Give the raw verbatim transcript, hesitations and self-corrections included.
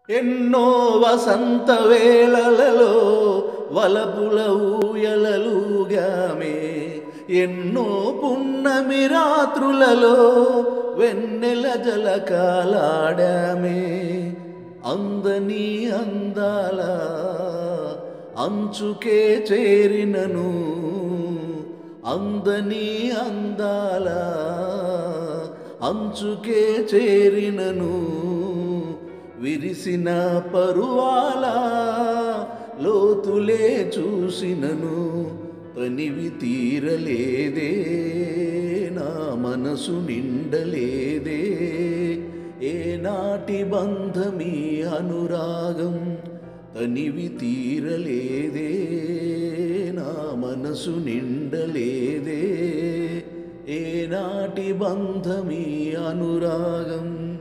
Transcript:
ఎన్నో వసంత వేళలలో వలపుల ఊయలలుగామే, ఎన్నో పున్నమి రాత్రులలో వెన్నెల జలకాలాడామే. అందని అందాల అంచుకే చేరినను, అందని అందాల అంచుకే చేరినను, విరిసిన పరువాల లోతులే చూసినను తనివి తీరలేదే, నా మనసు నిండలేదే. ఏనాటి బంధమీ అనురాగం తనివి తీరలేదే, నా మనసు నిండలేదే. ఏనాటి బంధమీ అనురాగం.